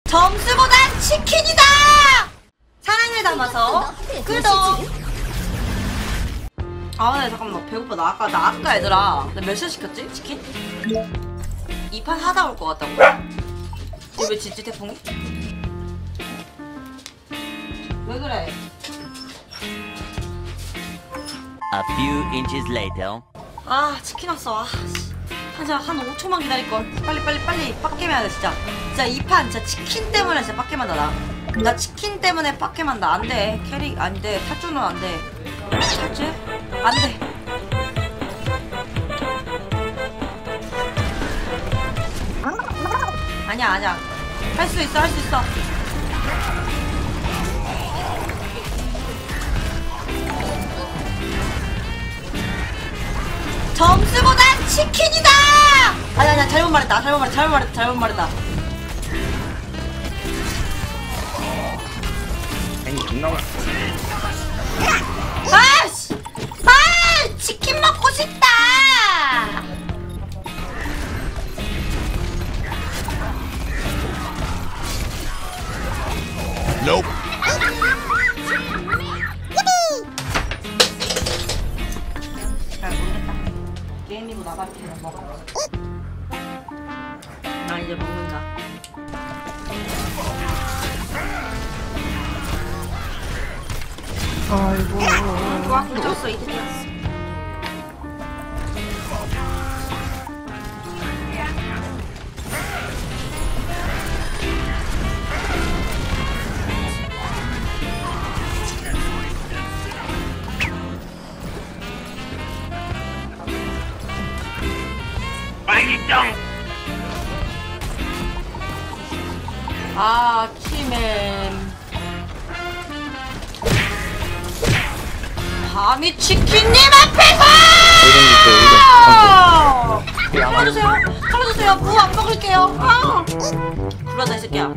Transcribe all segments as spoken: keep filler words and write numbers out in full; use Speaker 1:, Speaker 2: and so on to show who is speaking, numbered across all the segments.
Speaker 1: 점수보단 치킨이다! 사랑을 담아서 구독! 아, 네, 잠깐만. 배고파. 나 아까, 나 아까 얘들아. 나 몇 시에 시켰지? 치킨? 이 판 하다 올 것 같다고? 이거 왜 짓지, 태풍이? 왜 그래?
Speaker 2: A few inches later.
Speaker 1: 아, 치킨 왔어. 아, 한, 한 오 초만 기다릴걸. 빨리, 빨리, 빨리. 빡게임 해야 돼, 진짜. 진짜 이 판 진짜 치킨 때문에 진짜 빡게임한다, 나. 나 치킨 때문에 빡게임한다. 안 돼. 캐릭, 안 돼. 탈주는 안 돼. 탈주? 안 돼. 아니야, 아니야. 할 수 있어, 할 수 있어. 점수보단 치킨이다! 아니, 아니야. 잘못 말했다. 잘못 말했다. 잘못 말했다. 잘못 말했다.
Speaker 3: 아니, 안 나와.
Speaker 1: 아씨! 아! 치킨 먹고 싶다!
Speaker 3: Nope.
Speaker 1: 잘 모르겠다. 게임이고 나가면 먹어. 나 이제 먹는다.
Speaker 4: 아이고.
Speaker 1: 와, 늦었어, 이제 늦었어. 아, 키맨. 밤이 치킨님 앞에서! 살려주세요. 살려주세요. 무 안 먹을게요. 아! 불러다, 이 새끼야.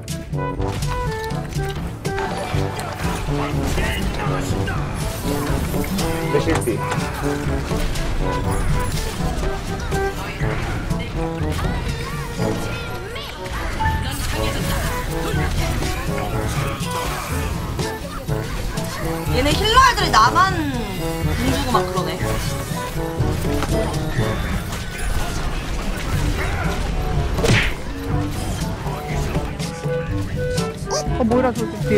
Speaker 3: 내 실패.
Speaker 1: 얘네 힐러 애들이 나만 궁주고 막 그러네.
Speaker 4: 어, 뭐라 저기 뒤에.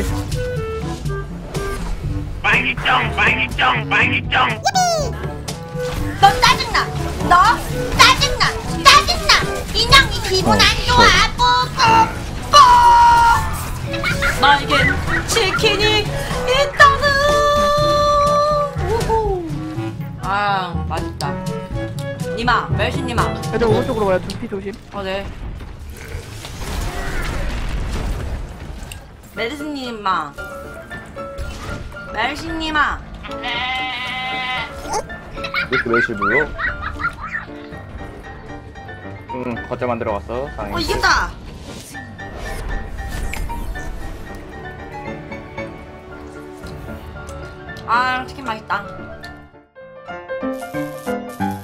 Speaker 3: 빨리짱, 빨리짱, 빨리짱.
Speaker 1: 너 짜증나. 너 짜증나. 짜증나. 인형 이 기분 안 좋아. 뽀뽀뽀. 나에겐 치킨이 있다는. 우후. 아, 맛있다. 니마, 멜신니마.
Speaker 4: 애들 오른쪽으로 와요. 두피 조심.
Speaker 1: 어, 네. 멜신님아. 멜신님아.
Speaker 3: 이렇게 매실부요? 응, 거자 만들어 왔어.
Speaker 1: 어, 이겼다. 아, 치킨 맛있다.